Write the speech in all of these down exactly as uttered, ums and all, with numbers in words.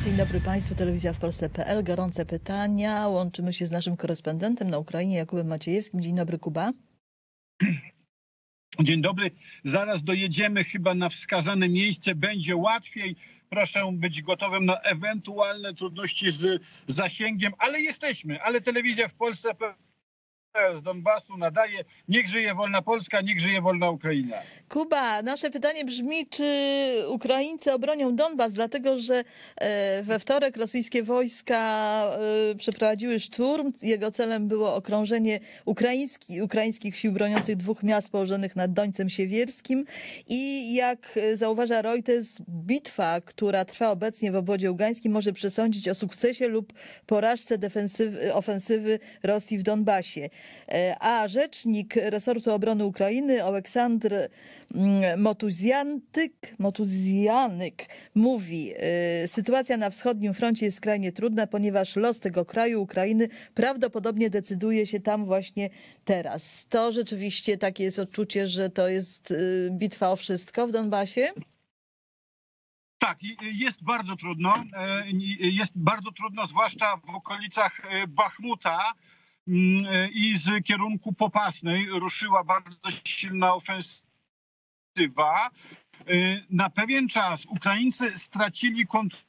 Dzień dobry Państwu, Telewizja w Polsce kropka p l. Gorące pytania. Łączymy się z naszym korespondentem na Ukrainie, Jakubem Maciejewskim. Dzień dobry, Kuba. Dzień dobry. Zaraz dojedziemy chyba na wskazane miejsce. Będzie łatwiej. Proszę być gotowym na ewentualne trudności z zasięgiem, ale jesteśmy. Ale Telewizja w Polsce kropka p l z Donbasu nadaje. Niech żyje wolna Polska, niech żyje wolna Ukraina. Kuba, nasze pytanie brzmi, czy Ukraińcy obronią Donbas, dlatego że we wtorek rosyjskie wojska przeprowadziły szturm. Jego celem było okrążenie ukraiński, ukraińskich sił broniących dwóch miast położonych nad Dońcem Siewierskim. I jak zauważa Reuters, bitwa, która trwa obecnie w obwodzie ługańskim, może przesądzić o sukcesie lub porażce defensywy, ofensywy Rosji w Donbasie. A rzecznik resortu obrony Ukrainy Oleksandr Motuzjantyk, Motuzjanyk mówi: sytuacja na wschodnim froncie jest skrajnie trudna, ponieważ los tego kraju, Ukrainy, prawdopodobnie decyduje się tam właśnie teraz. To rzeczywiście takie jest odczucie, że to jest bitwa o wszystko w Donbasie? Tak, jest bardzo trudno. Jest bardzo trudno, zwłaszcza w okolicach Bachmuta. I z kierunku Popasnej ruszyła bardzo silna ofensywa. Na pewien czas Ukraińcy stracili kontrolę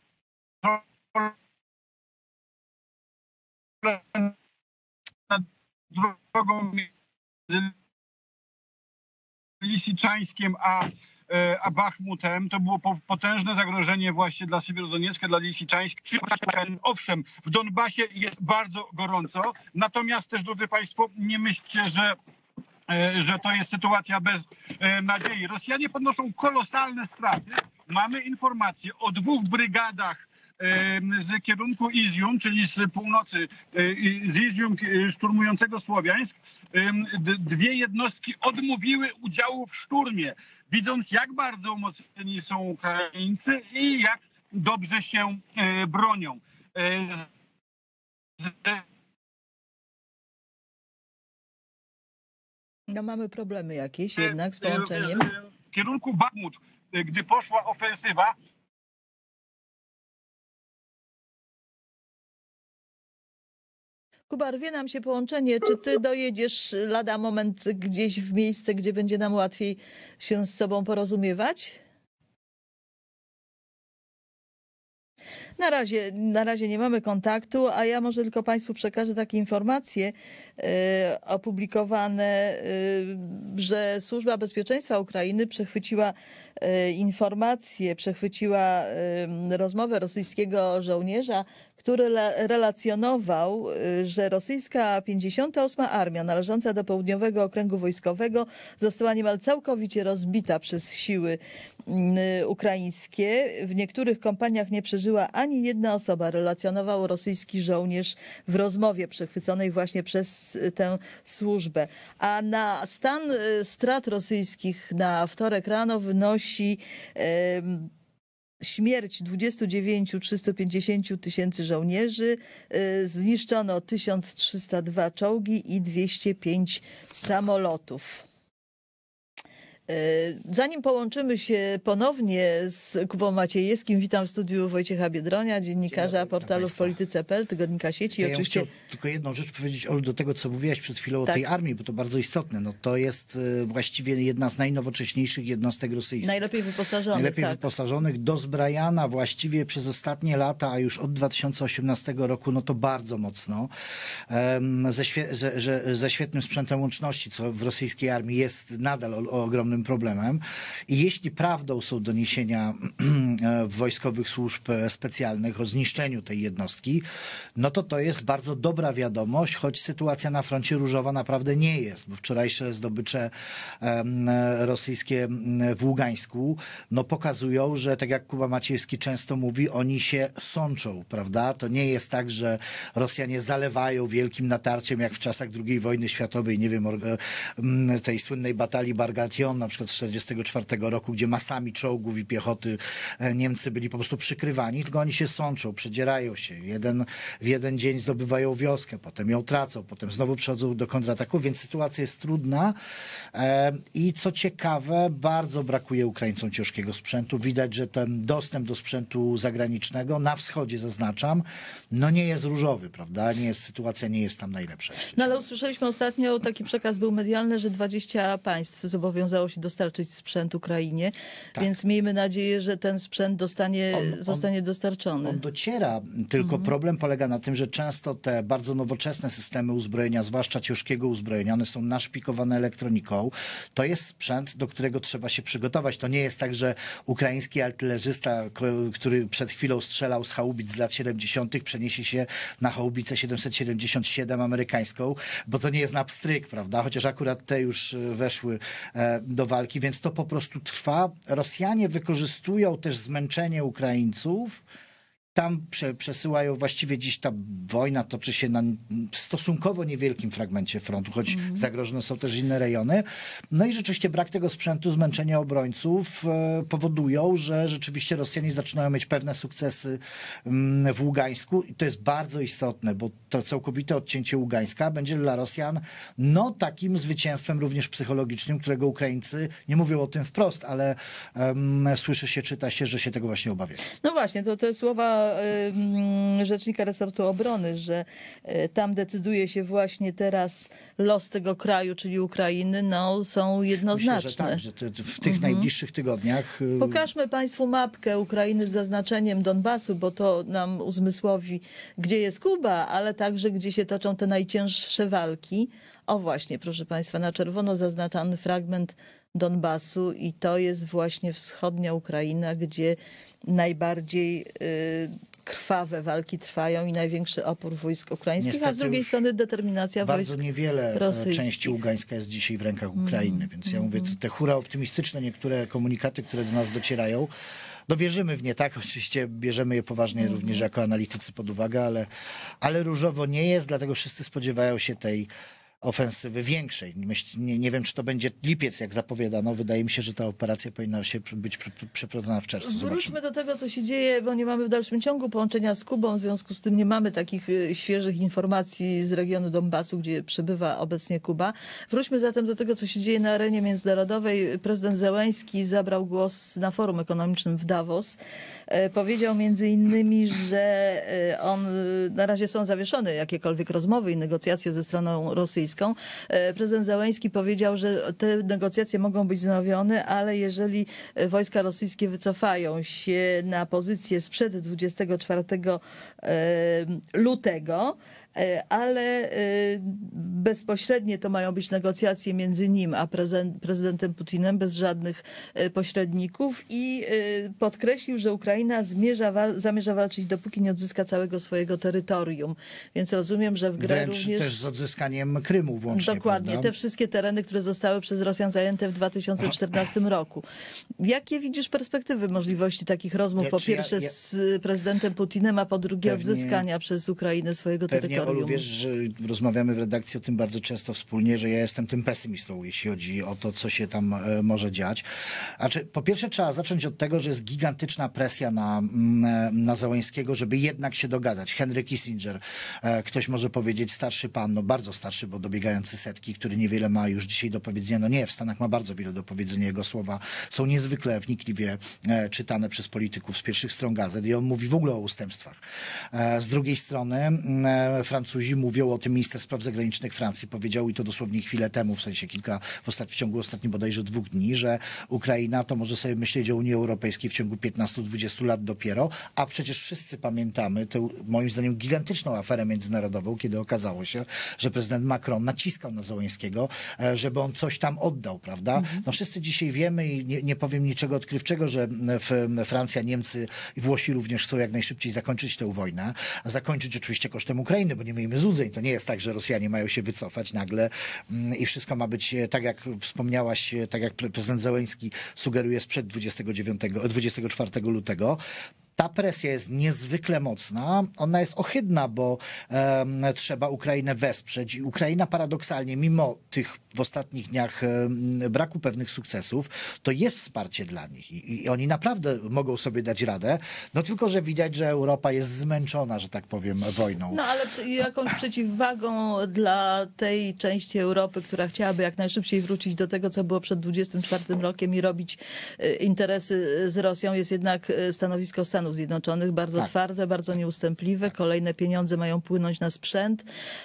nad drogą między Lisiczańskiem a, a Bachmutem. To było potężne zagrożenie właśnie dla Siewierodoniecka, dla Lisiczańska. Owszem, w Donbasie jest bardzo gorąco, natomiast też, drodzy Państwo, nie myślcie, że że to jest sytuacja bez nadziei. Rosjanie podnoszą kolosalne straty. Mamy informacje o dwóch brygadach z kierunku Izium, czyli z północy, z Izium szturmującego Słowiańsk. Dwie jednostki odmówiły udziału w szturmie, widząc, jak bardzo umocnieni są Ukraińcy i jak dobrze się bronią. No mamy problemy jakieś jednak z połączeniem. W kierunku Bachmut, gdy poszła ofensywa, Kuba, rwie nam się połączenie. Czy ty dojedziesz lada moment gdzieś w miejsce, gdzie będzie nam łatwiej się z sobą porozumiewać? Na razie, na razie nie mamy kontaktu, a ja może tylko Państwu przekażę takie informacje y, opublikowane, y, że Służba Bezpieczeństwa Ukrainy przechwyciła y, informacje, przechwyciła y, rozmowę rosyjskiego żołnierza, który relacjonował, że rosyjska pięćdziesiąta ósma Armia należąca do Południowego Okręgu Wojskowego została niemal całkowicie rozbita przez siły ukraińskie. W niektórych kompaniach nie przeżyła ani jedna osoba, relacjonował rosyjski żołnierz w rozmowie przechwyconej właśnie przez tę służbę. A na stan strat rosyjskich na wtorek rano wynosi śmierć dwudziestu dziewięciu tysięcy trzystu pięćdziesięciu tysięcy żołnierzy, zniszczono tysiąc trzysta dwa czołgi i dwieście pięć samolotów. Zanim połączymy się ponownie z Kubą Maciejewskim, witam w studiu Wojciecha Biedronia, dziennikarza portalu w polityce kropka p l, tygodnika Sieci. Ja oczywiście... chciał tylko jedną rzecz powiedzieć, Olu, do tego, co mówiłaś przed chwilą tak. o tej armii, bo to bardzo istotne. No, to jest właściwie jedna z najnowocześniejszych jednostek rosyjskich. Najlepiej wyposażonych. Najlepiej tak. wyposażonych, dozbrajana właściwie przez ostatnie lata, a już od dwa tysiące osiemnastego roku, no to bardzo mocno. Um, ze, świe ze, że, ze świetnym sprzętem łączności, co w rosyjskiej armii jest nadal o, o ogromnym problemem. I jeśli prawdą są doniesienia wojskowych służb specjalnych o zniszczeniu tej jednostki, no to to jest bardzo dobra wiadomość, choć sytuacja na froncie różowa naprawdę nie jest, bo wczorajsze zdobycze rosyjskie w Ługańsku no pokazują, że tak jak Kuba Maciejewski często mówi, oni się sączą, prawda? To nie jest tak, że Rosjanie zalewają wielkim natarciem, jak w czasach drugiej wojny światowej, nie wiem, tej słynnej batalii Bagration na przykład z tysiąc dziewięćset czterdziestego czwartego roku, gdzie masami czołgów i piechoty Niemcy byli po prostu przykrywani, tylko oni się sączą, przedzierają się. Jeden, w jeden dzień zdobywają wioskę, potem ją tracą, potem znowu przechodzą do kontrataku, więc sytuacja jest trudna e, i co ciekawe, bardzo brakuje Ukraińcom ciężkiego sprzętu. Widać, że ten dostęp do sprzętu zagranicznego, na wschodzie zaznaczam, no nie jest różowy, prawda? Nie jest, sytuacja nie jest tam najlepsza jeszcze. No ale usłyszeliśmy ostatnio, taki przekaz był medialny, że dwadzieścia państw zobowiązało się dostarczyć sprzęt Ukrainie, tak. Więc miejmy nadzieję, że ten sprzęt dostanie, on, zostanie on, dostarczony. On dociera, tylko mhm. problem polega na tym, że często te bardzo nowoczesne systemy uzbrojenia, zwłaszcza ciężkiego uzbrojenia, one są naszpikowane elektroniką. To jest sprzęt, do którego trzeba się przygotować. To nie jest tak, że ukraiński artylerzysta, który przed chwilą strzelał z haubic z lat siedemdziesiątych, przeniesie się na haubicę siedemset siedemdziesiąt siedem amerykańską, bo to nie jest na pstryk, prawda? Chociaż akurat te już weszły do walki, więc to po prostu trwa. Rosjanie wykorzystują też zmęczenie Ukraińców. Tam prze, przesyłają, właściwie dziś ta wojna toczy się na stosunkowo niewielkim fragmencie frontu, choć mm. zagrożone są też inne rejony. No i rzeczywiście brak tego sprzętu, zmęczenia obrońców e, powodują, że rzeczywiście Rosjanie zaczynają mieć pewne sukcesy mm, w Ługańsku i to jest bardzo istotne, bo to całkowite odcięcie Ługańska będzie dla Rosjan no takim zwycięstwem również psychologicznym, którego Ukraińcy nie mówią o tym wprost, ale um, słyszy się, czyta się, że się tego właśnie obawiają. No właśnie, to te słowa rzecznika resortu obrony, że tam decyduje się właśnie teraz los tego kraju, czyli Ukrainy, no są jednoznaczne. Myślę, że tak, że te, w tych mhm. najbliższych tygodniach... Pokażmy Państwu mapkę Ukrainy z zaznaczeniem Donbasu, bo to nam uzmysłowi, gdzie jest Kuba, ale także gdzie się toczą te najcięższe walki. O właśnie, proszę Państwa, na czerwono zaznaczany fragment Donbasu i to jest właśnie wschodnia Ukraina, gdzie najbardziej y, krwawe walki trwają i największy opór wojsk ukraińskich, Niestety a z drugiej strony determinacja wojsk rosyjskich. Bardzo niewiele części Ługańska jest dzisiaj w rękach Ukrainy, mm. więc ja mówię, te hura optymistyczne niektóre komunikaty, które do nas docierają, no wierzymy w nie, tak? Oczywiście bierzemy je poważnie mm. również jako analitycy pod uwagę, ale, ale różowo nie jest, dlatego wszyscy spodziewają się tej ofensywy większej. Nie, nie wiem, czy to będzie lipiec, jak zapowiadano. Wydaje mi się, że ta operacja powinna się być przeprowadzona w czerwcu. Zobaczymy. Wróćmy do tego, co się dzieje, bo nie mamy w dalszym ciągu połączenia z Kubą. W związku z tym nie mamy takich świeżych informacji z regionu Donbasu, gdzie przebywa obecnie Kuba. Wróćmy zatem do tego, co się dzieje na arenie międzynarodowej. Prezydent Zełenski zabrał głos na forum ekonomicznym w Davos. Powiedział między innymi, że on, na razie są zawieszone jakiekolwiek rozmowy i negocjacje ze stroną rosyjską. Prezydent Zełenski powiedział, że te negocjacje mogą być wznowione, ale jeżeli wojska rosyjskie wycofają się na pozycję sprzed dwudziestego czwartego lutego, ale bezpośrednie to mają być negocjacje między nim a prezydentem Putinem, bez żadnych pośredników i podkreślił, że Ukraina zmierza, zamierza walczyć, dopóki nie odzyska całego swojego terytorium. Więc rozumiem, że w grę Wręcz również... też z odzyskaniem Krymu włącznie. Dokładnie, prawda? Te wszystkie tereny, które zostały przez Rosjan zajęte w dwa tysiące czternastym roku. Jakie widzisz perspektywy możliwości takich rozmów, ja, po pierwsze ja, ja... z prezydentem Putinem, a po drugie pewnie, odzyskania przez Ukrainę swojego terytorium? Olu, wiesz, że rozmawiamy w redakcji o tym bardzo często wspólnie, że ja jestem tym pesymistą, jeśli chodzi o to, co się tam e, może dziać. Znaczy, po pierwsze trzeba zacząć od tego, że jest gigantyczna presja na, na Zełenskiego, żeby jednak się dogadać. Henry Kissinger, e, ktoś może powiedzieć starszy pan, no bardzo starszy, bo dobiegający setki, który niewiele ma już dzisiaj do powiedzenia. No nie, w Stanach ma bardzo wiele do powiedzenia. Jego słowa są niezwykle wnikliwie e, czytane przez polityków z pierwszych stron gazet i on mówi w ogóle o ustępstwach. E, z drugiej strony e, Francuzi mówią o tym, minister spraw zagranicznych Francji powiedział, i to dosłownie chwilę temu, w sensie kilka, w, ostat... w ciągu ostatnich bodajże dwóch dni, że Ukraina to może sobie myśleć o Unii Europejskiej w ciągu piętnastu do dwudziestu lat dopiero, a przecież wszyscy pamiętamy tę, moim zdaniem, gigantyczną aferę międzynarodową, kiedy okazało się, że prezydent Macron naciskał na Zełenskiego, żeby on coś tam oddał, prawda? Mhm. No wszyscy dzisiaj wiemy i nie, nie powiem niczego odkrywczego, że Francja, Niemcy i Włosi również chcą jak najszybciej zakończyć tę wojnę, a zakończyć oczywiście kosztem Ukrainy, bo nie miejmy złudzeń. To nie jest tak, że Rosjanie mają się wycofać nagle i wszystko ma być tak, jak wspomniałaś, tak jak prezydent Zełenski sugeruje sprzed dwudziestego czwartego lutego. Ta presja jest niezwykle mocna. Ona jest ohydna, bo um, trzeba Ukrainę wesprzeć. I Ukraina paradoksalnie, mimo tych w ostatnich dniach braku pewnych sukcesów, to jest wsparcie dla nich i, i oni naprawdę mogą sobie dać radę, no tylko, że widać, że Europa jest zmęczona, że tak powiem, wojną. No ale jakąś przeciwwagą dla tej części Europy, która chciałaby jak najszybciej wrócić do tego, co było przed dwudziestym czwartym rokiem i robić interesy z Rosją, jest jednak stanowisko Stanów Zjednoczonych, bardzo tak. twarde, bardzo nieustępliwe. Kolejne pieniądze mają płynąć na sprzęt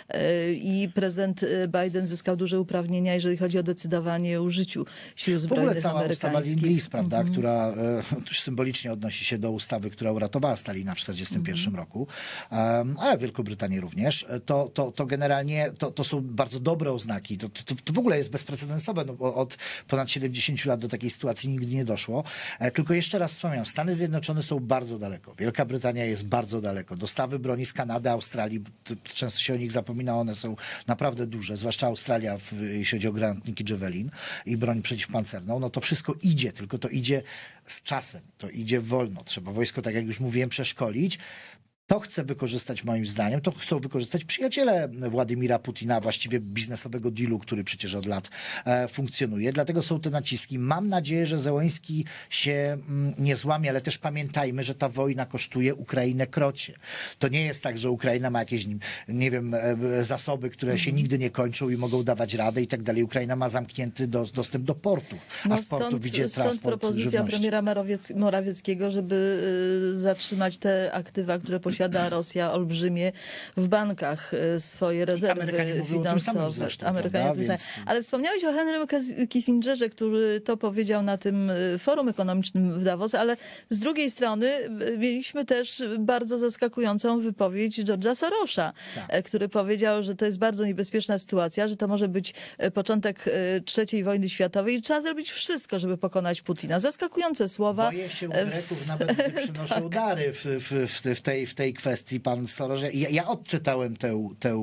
i prezydent Biden zyskał duże uprawnienia, jeżeli chodzi o decydowanie o użyciu sił zbrojnych amerykańskich. W ogóle cała ustawa Lend-Lease, prawda, mm-hmm. która e, symbolicznie odnosi się do ustawy, która uratowała Stalina w tysiąc dziewięćset czterdziestym pierwszym mm-hmm. roku, um, a Wielkobrytanię również, to, to, to generalnie to, to są bardzo dobre oznaki. To, to, to w ogóle jest bezprecedensowe, no bo od ponad siedemdziesięciu lat do takiej sytuacji nigdy nie doszło. E, tylko jeszcze raz wspomniałem, Stany Zjednoczone są bardzo daleko. Wielka Brytania jest bardzo daleko. Dostawy broni z Kanady, Australii, często się o nich zapomina, one są naprawdę duże, zwłaszcza Australia, w, jeśli chodzi o granatniki Javelin i broń przeciwpancerną, no to wszystko idzie, tylko to idzie z czasem, to idzie wolno. Trzeba wojsko, tak jak już mówiłem, przeszkolić. To chce wykorzystać, moim zdaniem, to chcą wykorzystać przyjaciele Władimira Putina, właściwie biznesowego dealu, który przecież od lat e, funkcjonuje. Dlatego są te naciski. Mam nadzieję, że Zełenski się mm, nie złamie, ale też pamiętajmy, że ta wojna kosztuje Ukrainę krocie. To nie jest tak, że Ukraina ma jakieś, nie wiem, e, zasoby, które mm. się nigdy nie kończą i mogą dawać radę i tak dalej. Ukraina ma zamknięty do, dostęp do portów, no a z portów stąd, idzie transport stąd propozycja żywności. premiera Morawiec, Morawieckiego, żeby y, zatrzymać te aktywa, które posiada Rosja olbrzymie w bankach, swoje rezerwy Amerykanie finansowe. Zresztą, Amerykanie prawda? Więc... Ale wspomniałeś o Henrym Kissingerze, który to powiedział na tym forum ekonomicznym w Davos, ale z drugiej strony mieliśmy też bardzo zaskakującą wypowiedź George'a Sorosza, tak. który powiedział, że to jest bardzo niebezpieczna sytuacja, że to może być początek trzeciej wojny światowej i trzeba zrobić wszystko, żeby pokonać Putina. Zaskakujące słowa. Boję się u Greków, nawet gdy przynoszą tak. dary w, w, w, w, tej, w tej kwestii, pan Soros. Ja, ja odczytałem tę, tę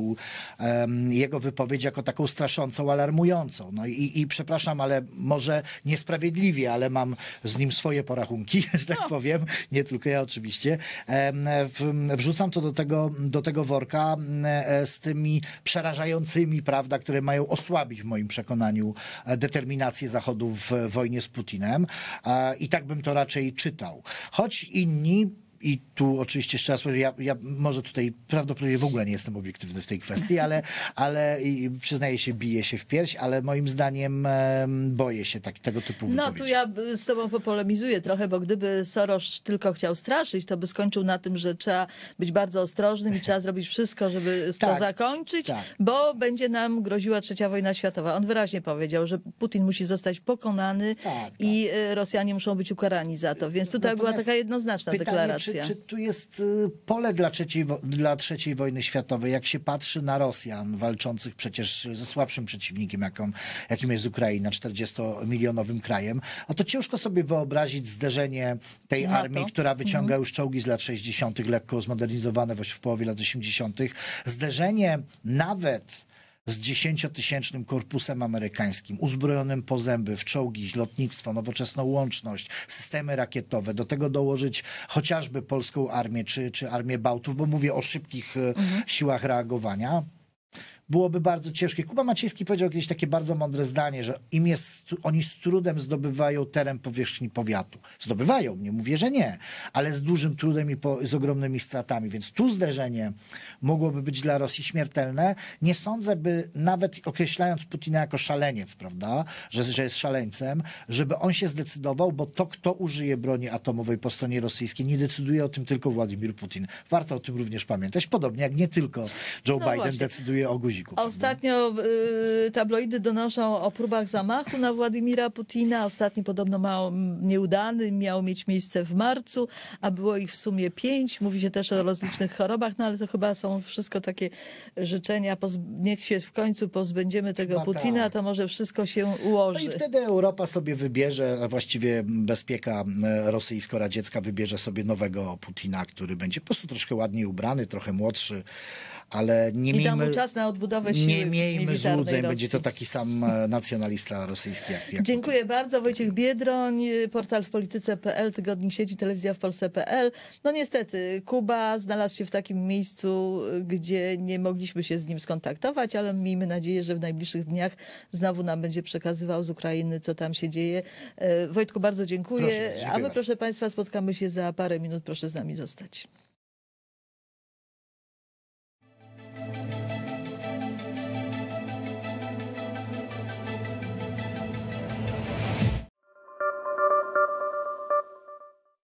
um, jego wypowiedź jako taką straszącą, alarmującą. No i, i przepraszam, ale może niesprawiedliwie, ale mam z nim swoje porachunki, że tak no. powiem. Nie tylko ja oczywiście. Um, w, wrzucam to do tego, do tego worka um, z tymi przerażającymi, prawda, które mają osłabić w moim przekonaniu determinację Zachodu w wojnie z Putinem. Uh, I tak bym to raczej czytał. Choć inni, i tu oczywiście jeszcze raz powiem, ja, ja może tutaj prawdopodobnie w ogóle nie jestem obiektywny w tej kwestii, ale, ale i przyznaję się, biję się w pierś, ale moim zdaniem e, boję się tak, tego typu no, wypowiedzi. No tu ja z tobą popolemizuję trochę, bo gdyby Soros tylko chciał straszyć, to by skończył na tym, że trzeba być bardzo ostrożnym i trzeba zrobić wszystko, żeby tak, to zakończyć, tak. bo będzie nam groziła trzecia wojna światowa. On wyraźnie powiedział, że Putin musi zostać pokonany tak, i tak. Rosjanie muszą być ukarani za to, więc tutaj Natomiast była taka jednoznaczna pytanie, deklaracja. Czy, czy tu jest pole dla trzeciej, dla trzeciej wojny światowej? Jak się patrzy na Rosjan walczących przecież ze słabszym przeciwnikiem, jaką, jakim jest Ukraina, czterdziestomilionowym krajem, a to ciężko sobie wyobrazić zderzenie tej NATO. armii, która wyciąga mhm. już czołgi z lat sześćdziesiątych, lekko zmodernizowane w połowie lat osiemdziesiątych. Zderzenie nawet z dziesięciotysięcznym korpusem amerykańskim, uzbrojonym po zęby w czołgi, lotnictwo, nowoczesną łączność, systemy rakietowe, do tego dołożyć chociażby polską armię czy, czy armię Bałtów, bo mówię o szybkich mhm. siłach reagowania. Byłoby bardzo ciężkie. Kuba Maciejski powiedział kiedyś takie bardzo mądre zdanie, że im jest, oni z trudem zdobywają teren powierzchni powiatu. Zdobywają, nie mówię, że nie, ale z dużym trudem i po, z ogromnymi stratami. Więc tu zderzenie mogłoby być dla Rosji śmiertelne. Nie sądzę, by nawet określając Putina jako szaleniec, prawda, że, że jest szaleńcem, żeby on się zdecydował, bo to, kto użyje broni atomowej po stronie rosyjskiej, nie decyduje o tym tylko Władimir Putin. Warto o tym również pamiętać. Podobnie jak nie tylko Joe no Biden właśnie. decyduje o guziku. Ostatnio y, tabloidy donoszą o próbach zamachu na Władimira Putina. Ostatni podobno mało nieudany, miał mieć miejsce w marcu, a było ich w sumie pięć. Mówi się też o rozlicznych chorobach, no ale to chyba są wszystko takie życzenia. Niech się w końcu pozbędziemy tego no Putina, tak. to może wszystko się ułoży. No i wtedy Europa sobie wybierze, a właściwie bezpieka rosyjsko-radziecka wybierze sobie nowego Putina, który będzie po prostu troszkę ładniej ubrany, trochę młodszy, ale nie I da miejmy... mu czas na odbudowę odbudowę siły Nie miejmy militarnej złudzeń, Rosji. będzie to taki sam e, nacjonalista rosyjski jak, jak Dziękuję bardzo. Wojciech Biedroń, portal w polityce kropka p l, tygodnik sieci, telewizja w Polsce kropka p l. No niestety, Kuba znalazł się w takim miejscu, gdzie nie mogliśmy się z nim skontaktować, ale miejmy nadzieję, że w najbliższych dniach znowu nam będzie przekazywał z Ukrainy, co tam się dzieje. E, Wojtku, bardzo dziękuję. Proszę bardzo, dziękuję A my, bardzo. proszę Państwa, spotkamy się za parę minut. Proszę z nami zostać.